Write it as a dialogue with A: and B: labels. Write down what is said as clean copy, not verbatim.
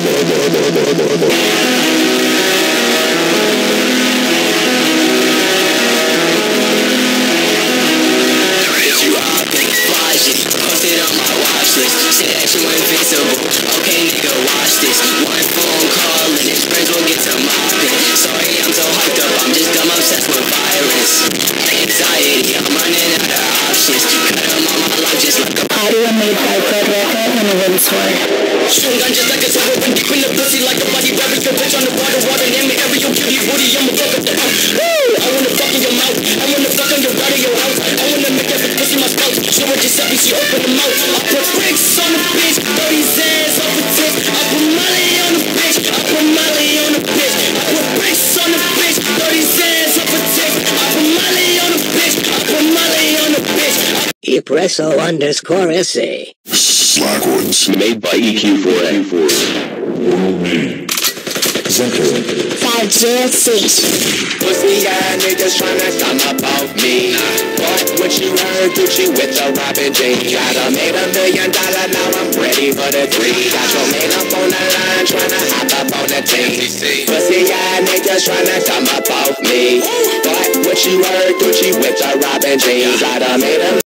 A: Posted on my watch list, said that you invincible. Okay, nigga, watch this. One phone call and his friends will get to mopping. Sorry, I'm so hyped up, I'm just dumb obsessed with virus. Anxiety, I'm running out of options. Cut him on my life just like a
B: audio made by Fred Record and Windsor.
A: Shooting gun just like a silver when deep in the pussy like a body rabbit. Your bitch on the water, name me every your cutie booty. I'ma fuck up the house. Woo! I wanna fuck in your mouth. I wanna fuck on your right of your house. I wanna make every pussy my spouse. She want Giuseppe, she open the mouth. I put bricks on the bitch, 30 Zans off the tip. I put Molly on the bitch, I put Molly on the bitch. I put bricks on the bitch, 30 Zans off the tip. I put Molly on the bitch, I put Molly on the bitch.
C: Epresso_SA.
D: Slackwoods.
E: Made by EQ4A.
D: World name. Executor.
B: 506.
F: Pussy ass niggas tryna come up off me. What you heard, Gucci with the Robin J. Gotta made $1 million, now I'm ready for the 3. Got your man up on the line, tryna hop up on the team. Pussy ass niggas tryna come up off me. What you heard, Gucci with the Robin J. Gotta made $1